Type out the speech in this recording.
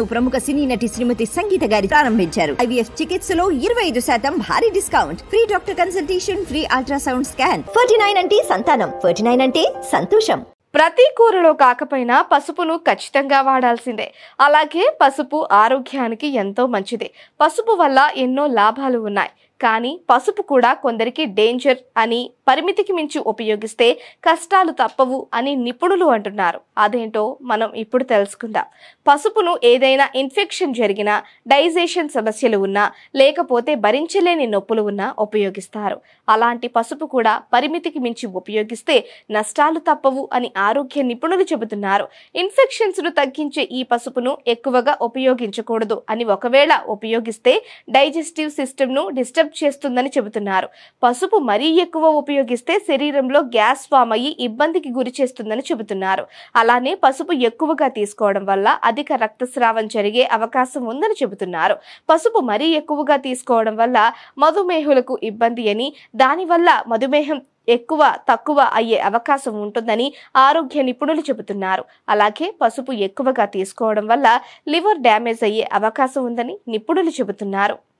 ప్రముఖ సినీ నటి శ్రీమతి సంగీత గారి ప్రారంభించారు. ఐవీఎఫ్ చికిత్సలో 25% భారీ discount, free doctor consultation, free ultrasound scan. 49 అంటే సంతానం, 49 అంటే సంతోషం. ప్రతి కూరలో కాకపోయినా పసుపును ఖచ్చితంగా వాడాల్సిందే. అలాగే పసుపు ఆరోగ్యానికి ఎంతో మంచిది. పసుపు వల్ల ఎన్నో లాభాలు ఉన్నాయి. కానీ పసుపు కూడా కొందరికి డేంజర్ అని, పరిమితికి మించి ఉపయోగిస్తే కష్టాలు తప్పవు అని నిపుణులు అంటున్నారు. అదేంటో మనం ఇప్పుడు తెలుసుకుందాం. పసుపును ఏదైనా ఇన్ఫెక్షన్ జరిగినా, డైజెషన్ సమస్యలు ఉన్నా, లేకపోతే భరించలేని నొప్పులు ఉన్నా ఉపయోగిస్తారు. అలాంటి పసుపు కూడా పరిమితికి మించి ఉపయోగిస్తే నష్టాలు తప్పవు అని ఆరోగ్య నిపుణులు చెబుతున్నారు. ఇన్ఫెక్షన్స్ ను తగ్గించే ఈ పసుపును ఎక్కువగా ఉపయోగించకూడదు అని, ఒకవేళ ఉపయోగిస్తే డైజెస్టివ్ సిస్టమ్ ను డిస్టర్బ్ చేస్తుందని చెబుతున్నారు. పసుపు మరీ ఎక్కువ ఉపయోగిస్తే శరీరంలో గ్యాస్ ఫామ్ అయ్యి ఇబ్బందికి గురి చేస్తుందని చెబుతున్నారు. అలానే పసుపు ఎక్కువగా తీసుకోవడం వల్ల అధిక రక్తస్రావం జరిగే అవకాశం ఉందని చెబుతున్నారు. పసుపు మరీ ఎక్కువగా తీసుకోవడం వల్ల మధుమేహులకు ఇబ్బంది అని, దానివల్ల మధుమేహం ఎక్కువ తక్కువ అయ్యే అవకాశం ఉంటుందని ఆరోగ్య నిపుణులు చెబుతున్నారు. అలాగే పసుపు ఎక్కువగా తీసుకోవడం వల్ల లివర్ డ్యామేజ్ అయ్యే అవకాశం ఉందని నిపుణులు చెబుతున్నారు.